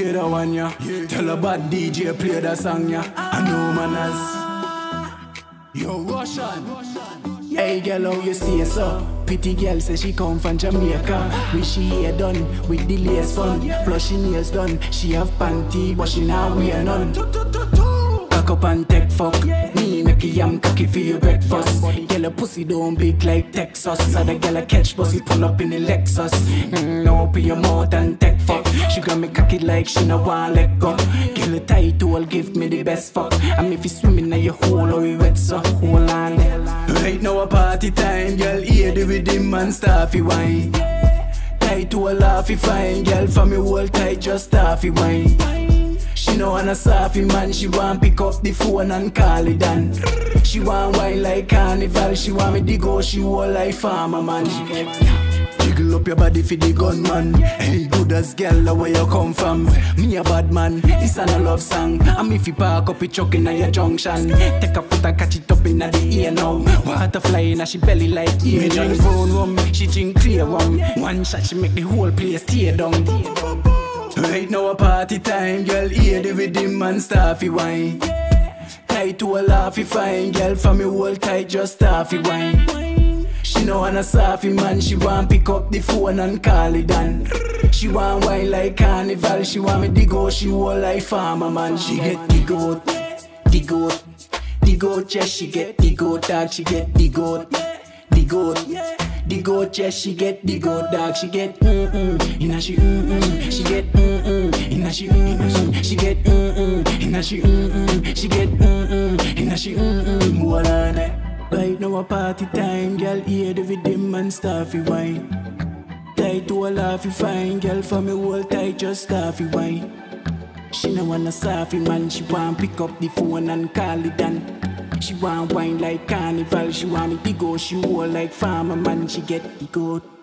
hear that one, yeah. Tell a bad DJ play that song, yeah. I know manners. Yo, Russian. Hey girl, how you stay so? Pretty girl say she come from Jamaica. With she hair done, with the lace fun. Plus she nails done. She have panty, but she not wear none. Cock up and take fuck. Me make a yam cocky for your breakfast. Girl, a pussy don't big like Texas. So the girl a catch pussy pull up in the Lexus. No open your mouth and take fuck. She got me cocky like she no want let go. Girl a tight tool give me the best fuck. And if you swimming in your hole or you wet so hold on. Right now a party time, girl hear the rhythm and start fi wine. Tight to a laughy fine, girl for me hold tight just start fi wine. She know I'm a softy man, she want pick up the phone and call it done. She want wine like carnival, she want me dig out, she hold like farmer man. Jiggle up your body for the gunman. Hey good as girl, where you come from? Me a bad man, this a no love song. And if you park up a truck in your junction, take a foot and catch it up in the ear now. Water flying in she belly like ear. Me drink brown rum, she drink clear rum. One shot she make the whole place tear down. Right now a party time, girl hear the rhythm and start fi wine. Tight to a laughy fine, girl for me hold tight just start fi wine. She know I'm a softy man, she want pick up the phone and call it done. She want wine like carnival, she want me dig out, she hold like farmer man. She get the goat, the goat, the goat, yes she get the goat dog, she get the goat, the goat. The goat, yes, she get the goat dog, she get inna she she get inna she she get inna she she get inna she hold on it. Right now a party time, girl hear the rhythm and start fi wine. Tight to a laughy fine, girl for me hold tight just start fi wine. She no want a softy man, she want pick up the phone and call it done. She want wine like carnival, she want me to go, she hold like farmer man, she get the goat.